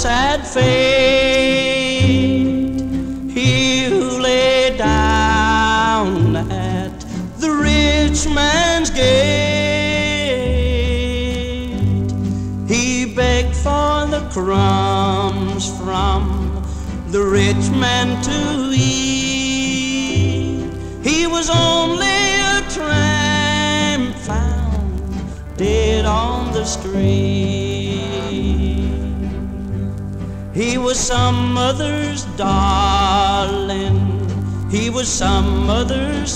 sad fate, he who lay down at the rich man's gate. He begged for the crumbs from the rich man to eat. He was only a tramp found dead on the street. He was some mother's darling, he was some mother's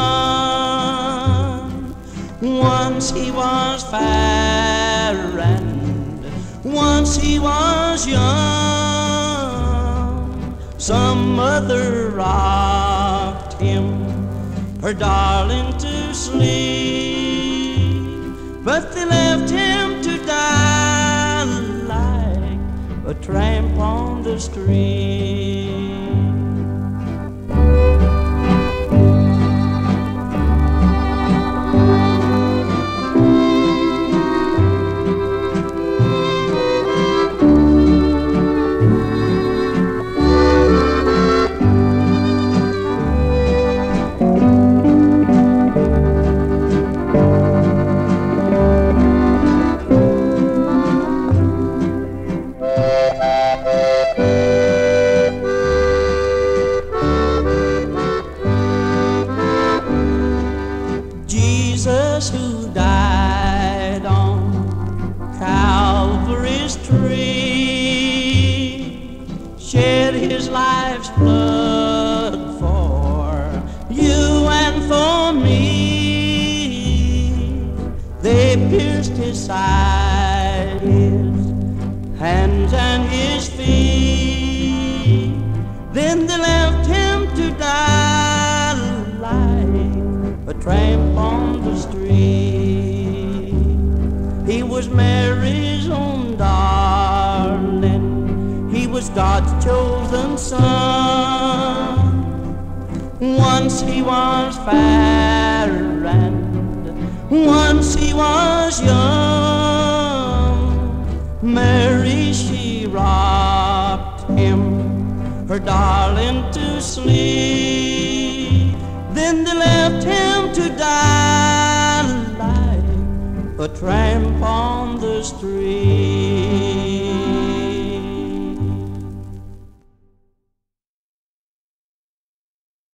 son. Once he was fair and once he was young. Some mother rocked him, her darling, to sleep, but they left him to die like a tramp on the street. Jesus, who died on Calvary's tree, shed his life's blood for you and for me. They pierced his side, his hands and his feet. Then they left him to die like a tramp on the street. He was Mary's own darling, he was God's chosen son. Once he was fair and once he was young. Mary, she rocked him, her darling, to sleep. Then they left him to die like a tramp on the street.